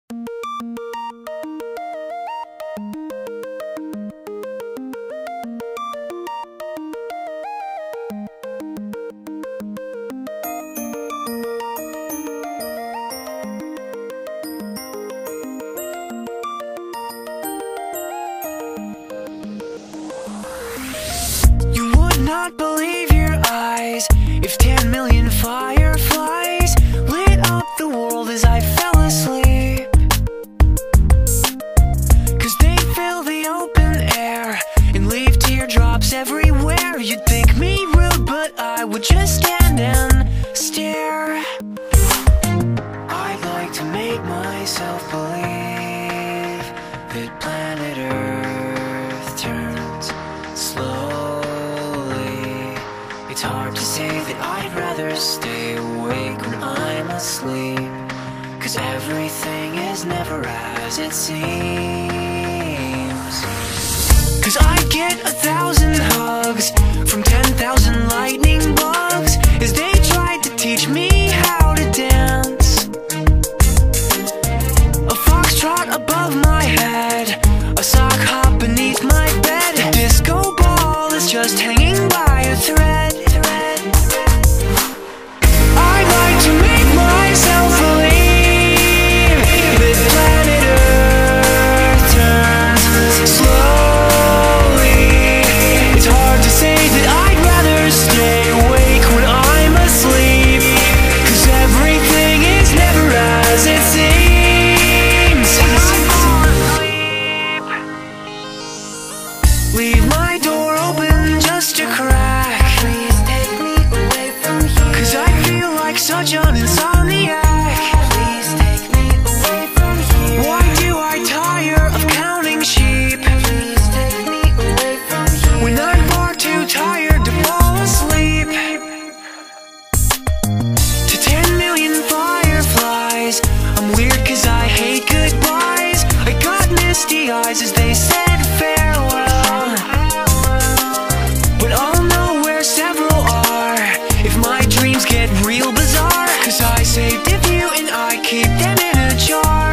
Not believe your eyes if 10 million fireflies lit up the world as I fell asleep. 'Cause they fill the open air and leave teardrops everywhere. You'd think me rude, but I would just stand and stare. I'd like to make myself believe that planet Earth turns slow. It's hard to say that I'd rather stay awake when I'm asleep, 'cause everything is never as it seems. 'Cause I get 1,000 hugs from 10,000 lightning bugs as they tried to teach me how to dance. A foxtrot above my head, a sock hop beneath my bed, a disco ball is just hanging by a thread. Leave my door open just a crack. Please take me away from here, 'cause I feel like such an insomniac. Please take me away from here. Why do I tire of counting sheep? Please take me away from here, when I'm far too tired to fall asleep. To 10 million fireflies, I'm weird 'cause I hate goodbyes. I got misty eyes as they said farewell. Get real bizarre, 'cause I saved a few and I keep them in a jar.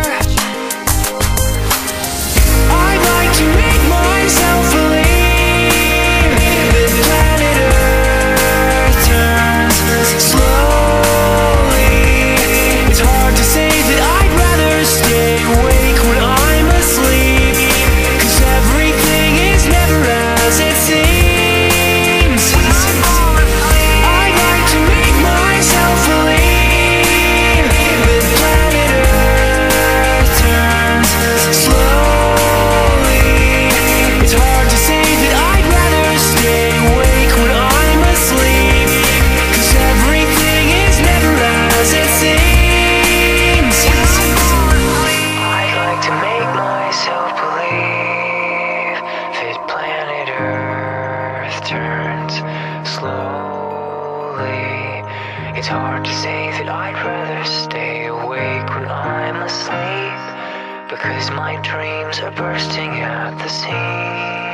I'd like to make myself believe that planet Earth turns slowly. It's hard to say that I'd rather stay awake when I'm asleep, 'cause everything is never as it seems. It's hard to say that I'd rather stay awake when I'm asleep, because my dreams are bursting at the seams.